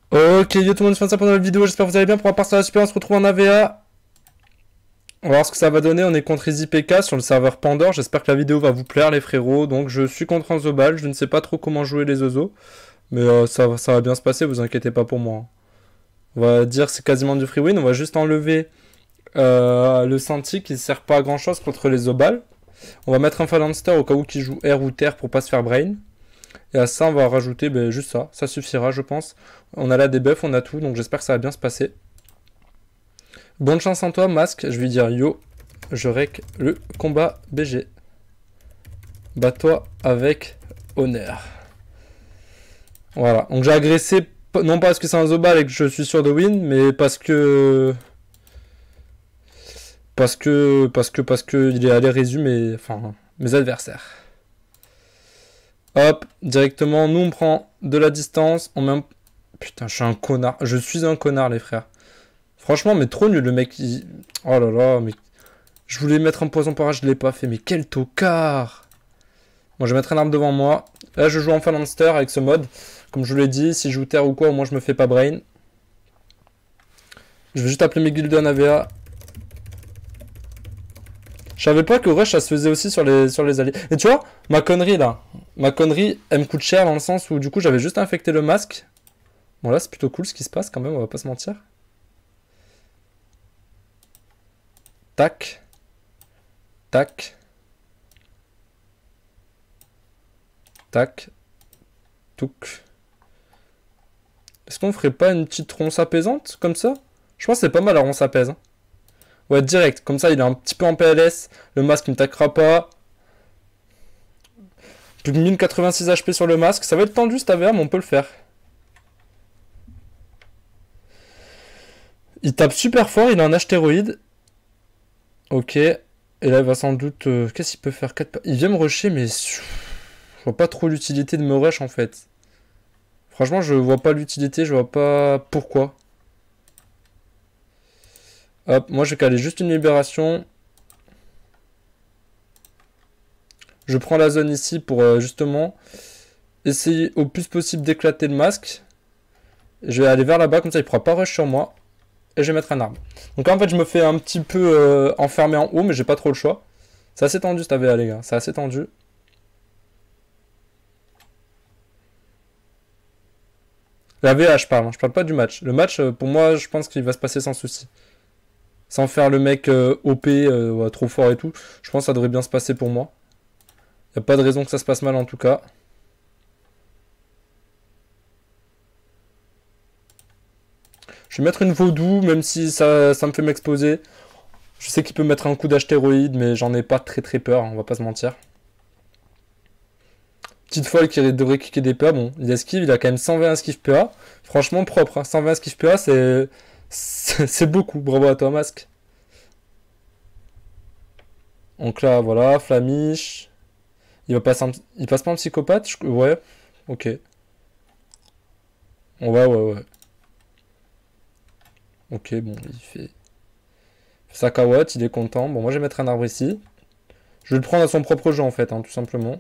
Ok, yo tout le monde, c'est fin de ça pour la vidéo, j'espère que vous allez bien. Pour ma part, ça va super, on se retrouve en AVA. On va voir ce que ça va donner, on est contre EasyPK sur le serveur Pandore. J'espère que la vidéo va vous plaire les frérots. Donc je suis contre un Zobal, je ne sais pas trop comment jouer les Zozos. Mais ça va bien se passer, vous inquiétez pas pour moi. On va dire que c'est quasiment du free win, on va juste enlever le Senti qui ne sert pas à grand chose contre les Zobal. On va mettre un Phalanster au cas où qui joue air ou terre pour pas se faire brain. Et à ça, on va rajouter juste ça. Ça suffira, je pense. On a là des buffs, on a tout. Donc j'espère que ça va bien se passer. Bonne chance en toi, Masque. Je vais dire yo. Je rec le combat BG. Bats-toi avec honneur. Voilà. Donc j'ai agressé, non pas parce que c'est un Zobal et que je suis sûr de win, mais parce que... Parce que il est allé résumer enfin, mes adversaires. Hop, directement, nous on prend de la distance. On met un... Putain, je suis un connard. Je suis un connard, les frères. Franchement, mais trop nul, le mec. Oh là là, mais... Je voulais mettre un poison par je l'ai pas fait. Mais quel tocard! Bon, je vais mettre un arbre devant moi. Là, je joue en Phalanster avec ce mode. Comme je vous l'ai dit, si je joue terre ou quoi, au moins je me fais pas brain. Je vais juste appeler mes guildes en AVA. Je savais pas que rush ça se faisait aussi sur les alliés. Et tu vois, ma connerie là. Ma connerie, elle me coûte cher dans le sens où du coup j'avais juste infecté le masque. Bon là c'est plutôt cool ce qui se passe quand même, on va pas se mentir. Tac. Tac. Tac. Touc. Est-ce qu'on ferait pas une petite ronce apaisante comme ça? Je pense que c'est pas mal la ronce apaise. Hein. Ouais, direct. Comme ça, il est un petit peu en PLS. Le masque ne taquera pas. Plus de 1086 HP sur le masque. Ça va être tendu cet AVA, mais on peut le faire. Il tape super fort, il a un astéroïde. Ok. Et là, il va sans doute... Qu'est-ce qu'il peut faire? Il vient me rusher, mais... Je vois pas trop l'utilité de me rush, en fait. Franchement, je vois pas l'utilité, je vois pas pourquoi. Hop, moi, je vais caler juste une libération. Je prends la zone ici pour, justement, essayer au plus possible d'éclater le masque. Je vais aller vers là-bas, comme ça, il pourra pas rush sur moi. Et je vais mettre un arbre. Donc en fait, je me fais un petit peu enfermer en haut, mais j'ai pas trop le choix. C'est assez tendu cette AVA, les gars. C'est assez tendu. La VA, je parle. Hein. Je parle pas du match. Le match, pour moi, je pense qu'il va se passer sans souci. Sans faire le mec OP, ouais, trop fort et tout. Je pense que ça devrait bien se passer pour moi. Y a pas de raison que ça se passe mal en tout cas. Je vais mettre une vaudou, même si ça me fait m'exposer. Je sais qu'il peut mettre un coup d'astéroïde, mais j'en ai pas très peur, hein, on va pas se mentir. Petite folle qui devrait kicker des PA. Bon, il esquive, il a quand même 120 esquive PA. Franchement propre, hein. 120 esquive PA, c'est beaucoup. Bravo à toi, Masque. Donc là, voilà, Flamiche. Il passe pas en psychopathe? Ouais, ok. Ouais. Ok, bon, il fait sa carotte, il est content. Bon, moi je vais mettre un arbre ici. Je vais le prendre à son propre jeu en fait, hein, tout simplement.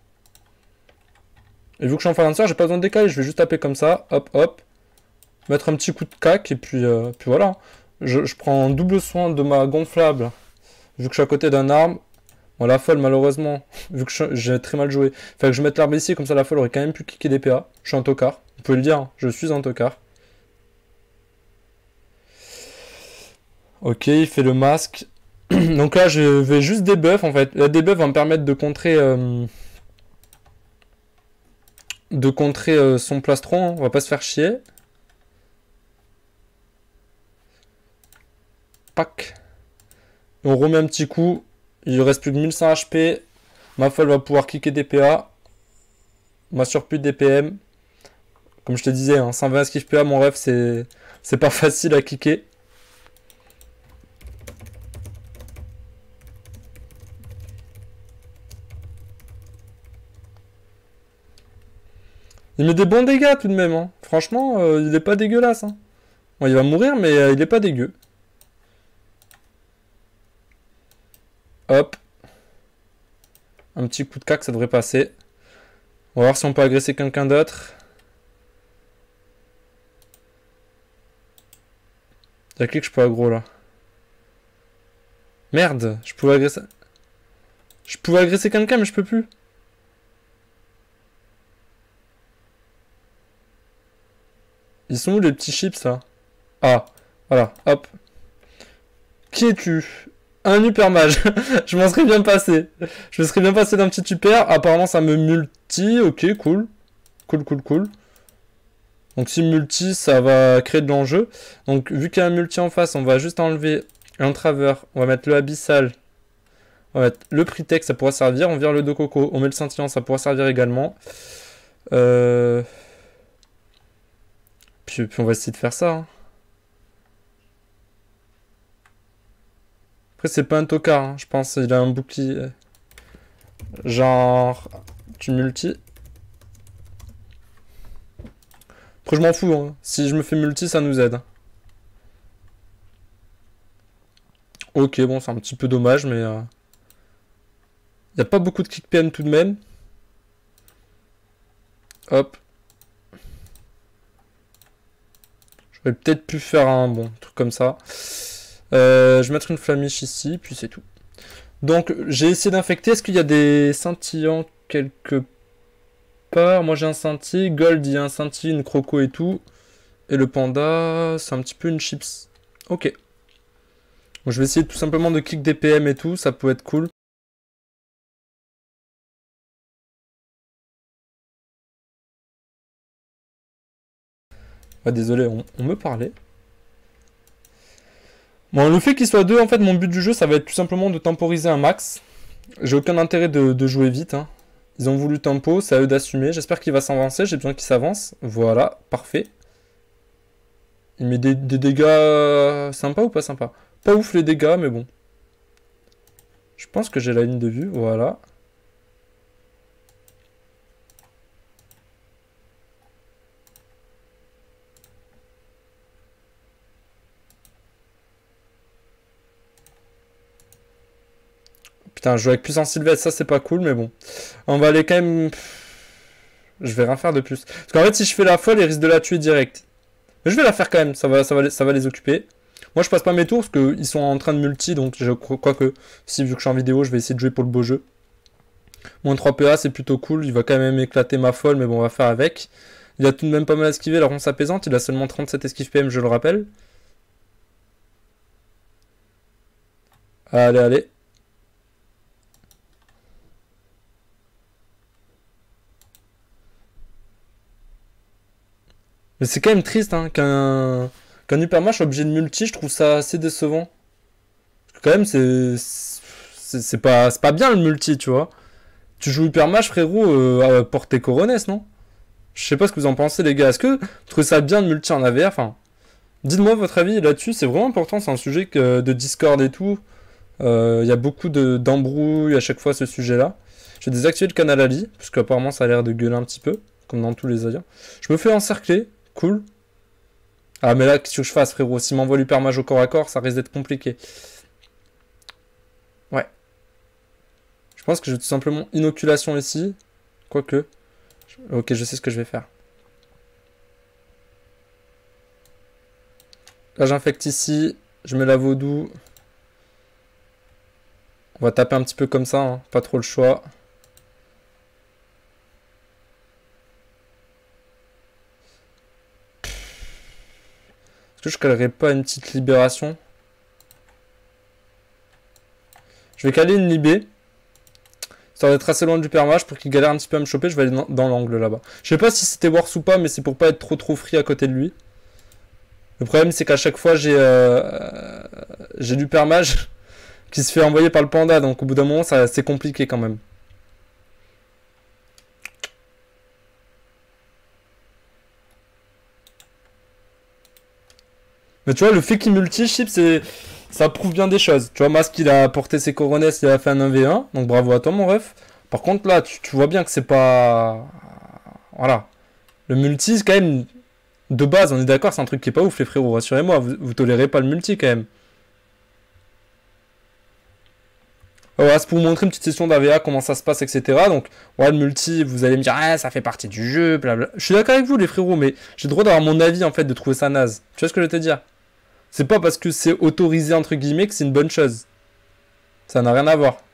Et vu que je suis en Phalanster, j'ai pas besoin de décaler, je vais juste taper comme ça, hop, hop. Mettre un petit coup de cac, et puis voilà. Je prends double soin de ma gonflable, vu que je suis à côté d'un arbre. Bon, la folle, malheureusement, vu que j'ai très mal joué. Fait que je mette l'arbre ici, comme ça la folle aurait quand même pu kicker des PA. Je suis un tocard, vous pouvez le dire, hein, je suis un tocard. Ok, il fait le masque. Donc là, je vais juste debuff en fait. La debuff va me permettre de contrer son plastron. Hein. On va pas se faire chier. Pac. On remet un petit coup. Il reste plus que 1100 HP. Ma folle va pouvoir kicker des PA. Ma surplus de DPM. Comme je te disais, hein, 120 esquive PA, mon ref, c'est pas facile à kicker. Il met des bons dégâts tout de même. Hein. Franchement, il est pas dégueulasse. Hein. Bon, il va mourir, mais il est pas dégueu. Hop. Un petit coup de cac, ça devrait passer. On va voir si on peut agresser quelqu'un d'autre. Y'a qui que je peux aggro là? Merde, je pouvais agresser... Je pouvais agresser quelqu'un mais je peux plus. Ils sont où les petits chips là? Ah, voilà, hop. Qui es-tu? Un hyper mage. Je m'en serais bien passé. Je me serais bien passé d'un petit hyper. Apparemment ça me multi. Ok, cool. Cool, cool, cool. Donc si multi, ça va créer de l'enjeu. Donc vu qu'il y a un multi en face, on va juste enlever un travers. On va mettre le abyssal. On va mettre le Pritex, ça pourra servir. On vire le Dokoko. On met le scintillant, ça pourra servir également. Puis on va essayer de faire ça. Hein. Après, c'est pas un tocard, hein. Je pense qu'il a un bouclier. Genre, tu multi. Après, je m'en fous. Hein. Si je me fais multi, ça nous aide. Ok, bon, c'est un petit peu dommage, mais... Il n'y a pas beaucoup de kick PM tout de même. Hop. J'aurais peut-être pu faire un bon truc comme ça. Je vais mettre une flamiche ici, puis c'est tout. Donc, j'ai essayé d'infecter. Est-ce qu'il y a des scintillants quelque part? Moi, j'ai un scintille. Gold, il y a un scintille, une croco et tout. Et le panda, c'est un petit peu une chips. Ok. Donc, je vais essayer tout simplement de kick des PM et tout. Ça peut être cool. Ouais, désolé, on me parlait. Bon, le fait qu'il soit deux, en fait, mon but du jeu, ça va être tout simplement de temporiser un max. J'ai aucun intérêt de jouer vite. Hein. Ils ont voulu tempo, c'est à eux d'assumer. J'espère qu'il va s'avancer, j'ai besoin qu'il s'avance. Voilà, parfait. Il met des dégâts sympas ou pas sympas? Pas ouf les dégâts, mais bon. Je pense que j'ai la ligne de vue, voilà. Putain, jouer avec puissance sylvestre, ça c'est pas cool, mais bon. On va aller quand même... Je vais rien faire de plus. Parce qu'en fait, si je fais la folle, il risque de la tuer direct. Mais je vais la faire quand même, ça va les occuper. Moi, je passe pas mes tours, parce qu'ils sont en train de multi, donc je crois que... Si, vu que je suis en vidéo, je vais essayer de jouer pour le beau jeu. Moins 3 PA, c'est plutôt cool. Il va quand même éclater ma folle, mais bon, on va faire avec. Il a tout de même pas mal esquivé, la ronce apaisante. Il a seulement 37 esquives PM, je le rappelle. Allez, allez. Mais c'est quand même triste hein, qu'un hypermatch soit obligé de multi, je trouve ça assez décevant. Parce que quand même, c'est pas bien le multi, tu vois. Tu joues hypermatch, frérot, à portée coronesse, non? Je sais pas ce que vous en pensez, les gars. Est-ce que vous trouvez ça bien de multi en AVR? Enfin, dites-moi votre avis là-dessus, c'est vraiment important, c'est un sujet de Discord et tout. Il y a beaucoup d'embrouilles à chaque fois ce sujet-là. J'ai désactivé le canal Ali, parce qu'apparemment ça a l'air de gueuler un petit peu, comme dans tous les avions. Je me fais encercler, cool. Ah mais là, qu'est-ce que je fasse, frérot? S'il m'envoie l'hypermage au corps à corps, ça risque d'être compliqué. Ouais. Je pense que je vais tout simplement inoculation ici. Quoique. Ok, je sais ce que je vais faire. Là, j'infecte ici. Je mets la vaudou. On va taper un petit peu comme ça, hein. Pas trop le choix. Est-ce que je calerai pas une petite libération? Je vais caler une libé. Histoire d'être assez loin du permage pour qu'il galère un petit peu à me choper. Je vais aller dans l'angle là-bas. Je sais pas si c'était worse ou pas, mais c'est pour pas être trop free à côté de lui. Le problème, c'est qu'à chaque fois, j'ai du permage qui se fait envoyer par le panda. Donc au bout d'un moment, c'est compliqué quand même. Mais tu vois, le fait qu'il multi-chip, ça prouve bien des choses. Tu vois, Mask, il a porté ses coronesses, il a fait un 1v1. Donc bravo à toi, mon ref. Par contre, là, tu vois bien que c'est pas... Voilà. Le multi, c'est quand même... De base, on est d'accord, c'est un truc qui est pas ouf, les frérots. Rassurez-moi, vous tolérez pas le multi, quand même. Voilà, c'est pour vous montrer une petite session d'AVA, comment ça se passe, etc. Donc, ouais, le multi, vous allez me dire, ah, ça fait partie du jeu, blabla. Je suis d'accord avec vous, les frérots, mais j'ai le droit d'avoir mon avis, en fait, de trouver ça naze. Tu vois ce que je veux te dire? C'est pas parce que c'est autorisé entre guillemets que c'est une bonne chose. Ça n'a rien à voir.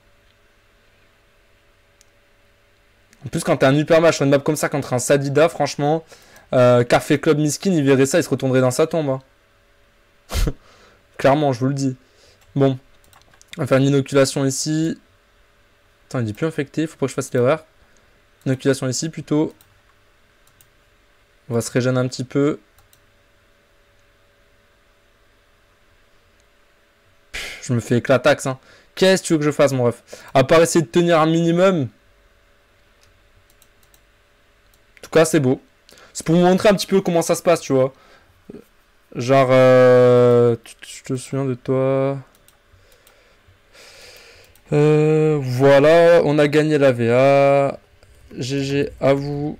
En plus, quand t'es un hyper match sur une map comme ça contre un Sadida, franchement, Café Club Miskin, il verrait ça, il se retournerait dans sa tombe. Hein. Clairement, je vous le dis. Bon, on va faire une inoculation ici. Attends, il dit plus infecté, faut pas que je fasse l'erreur. Inoculation ici plutôt. On va se régénérer un petit peu. Je me fais éclataxe. Hein. Qu'est-ce que tu veux que je fasse, mon ref? À part essayer de tenir un minimum. En tout cas, c'est beau. C'est pour vous montrer un petit peu comment ça se passe, tu vois. Genre, je te souviens de toi. Voilà, on a gagné la VA. GG à vous.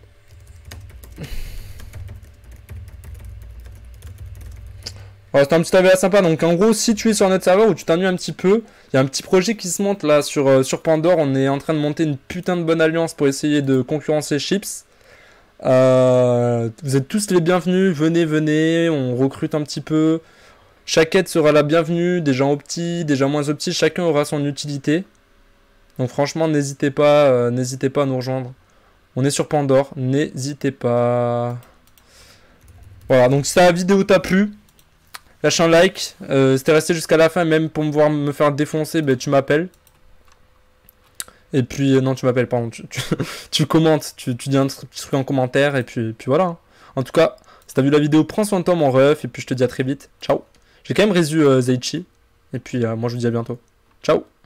Ouais, c'est un petit AVA sympa. Donc en gros, si tu es sur notre serveur où tu t'ennuies un petit peu, il y a un petit projet qui se monte là sur Pandore. On est en train de monter une putain de bonne alliance pour essayer de concurrencer Chips. Vous êtes tous les bienvenus, venez, on recrute un petit peu. Chaque aide sera la bienvenue, des gens optis, des gens moins optis, chacun aura son utilité. Donc franchement, n'hésitez pas à nous rejoindre. On est sur Pandore, n'hésitez pas. Voilà, donc si la vidéo t'a plu, lâche un like. Si t'es resté jusqu'à la fin, même pour me voir me faire défoncer, ben, tu m'appelles. Et puis, non, tu m'appelles, pardon. Tu commentes, tu dis un petit truc en commentaire, et puis voilà. Hein. En tout cas, si t'as vu la vidéo, prends soin de toi, mon ref, et puis je te dis à très vite. Ciao. J'ai quand même résu Zeichi. Et puis, moi, je vous dis à bientôt. Ciao.